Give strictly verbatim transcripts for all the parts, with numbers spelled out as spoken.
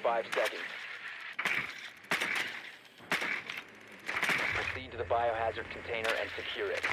five seconds. Proceed to the biohazard container and secure it.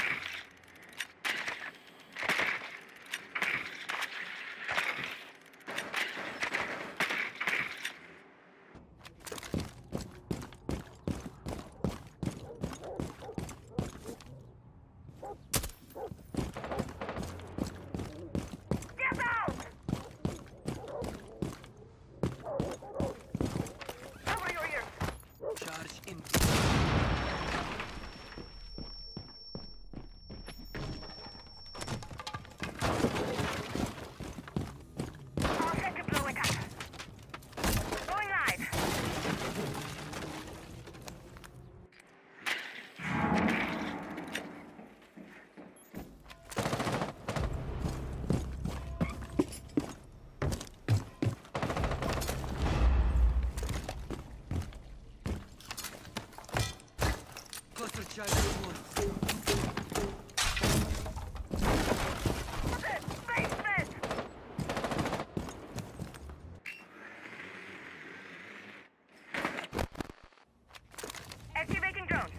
Activating drone.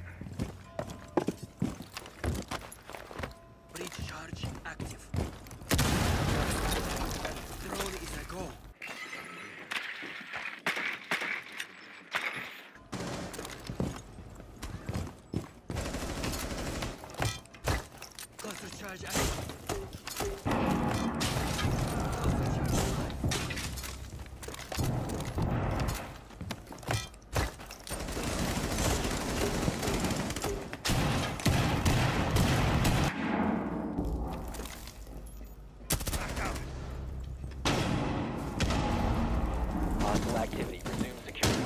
Breach charge active. Drone is a go. Cluster charge active. Activity. Resume security.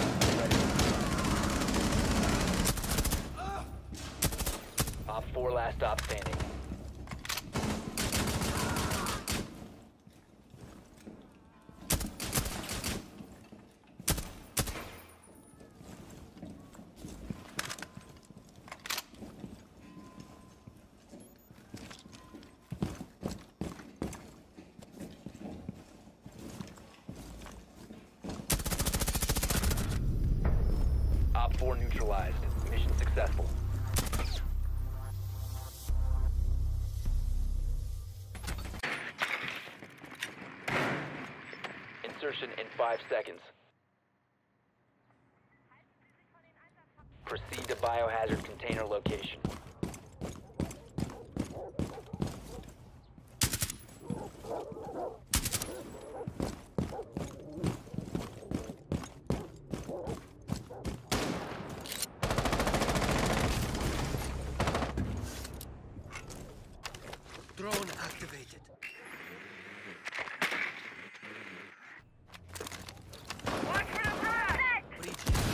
Op four last stop standing. Op four neutralized. Mission successful. Insertion in five seconds. Proceed to biohazard container location. Drone activated. Watch for the threat! Breach.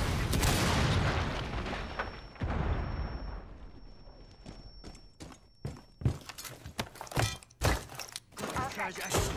Cluster charge active.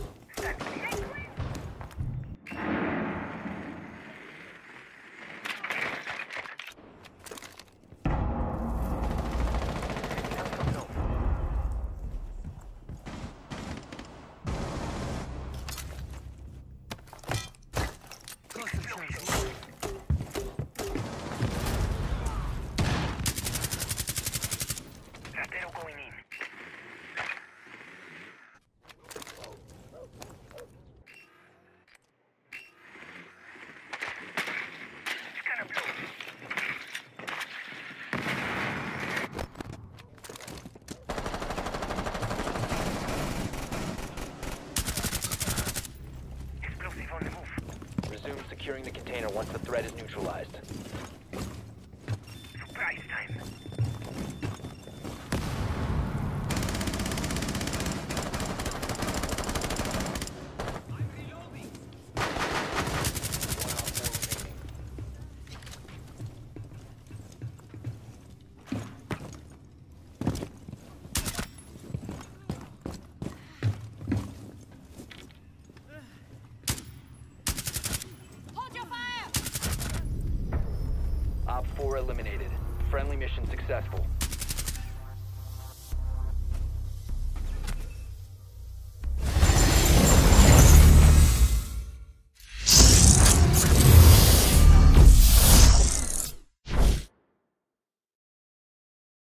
Ratero going in. Scanner blue. Explosive on the move. Resume securing the container once the threat is neutralized. Surprise time. Op four eliminated. Friendly mission successful.